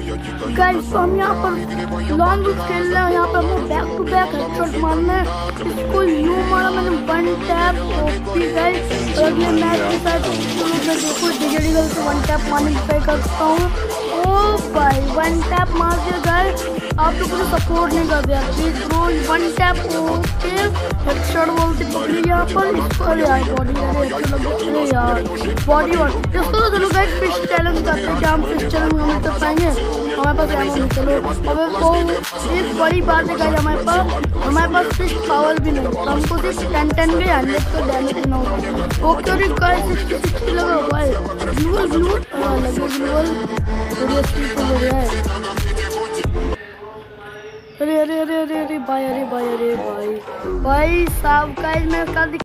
Guys तो हम यहाँ पर लॉन्ग रूट खेल रहे हैं। यहाँ पर हमें बैक टू बैक हेडशॉट मारना है। इसको यूं मारा मैंने, वन टैप ओपी गाइस। और अगले मैच के साथ मैं देखो डिजिटल से वन टैप मारने की ट्राई करता हूँ। ओ भाई वन टैप मार दिया गाइस। आप लोग मुझे सपोर्ट नहीं कर दिया please bro. One tap okay headshot बोलते पकड़ी यहाँ पर यार बॉडी यार बॉडी इसको चलो गाइस फिश चैलेंज करते हैं। क्या हम फिश चैलेंज हमें कर पाएंगे? हमारे पास एमो नहीं। चलो अबे वो एक बड़ी बात है गाइस, हमारे पास फिश पावर भी नहीं। तो हमको सिर्फ 10 के 100 का डैमेज देना होगा। ओके अरे गाइस 60 लगा भाई। ग्लूवल लगे ग्लूवल थोड़ी अच्छी तो लग रहा है। अरे भाई भाई साहब गाइस मैं